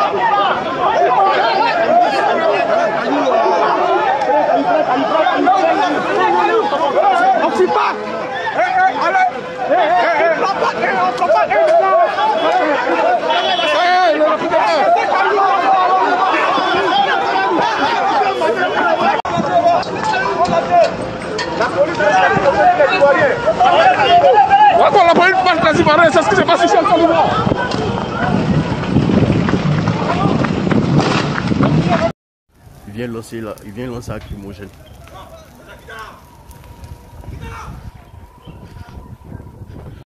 La police passe quasiment, c'est ce qui se passe ici en Côte d'Ivoire. Il vient lancer lacrymogène.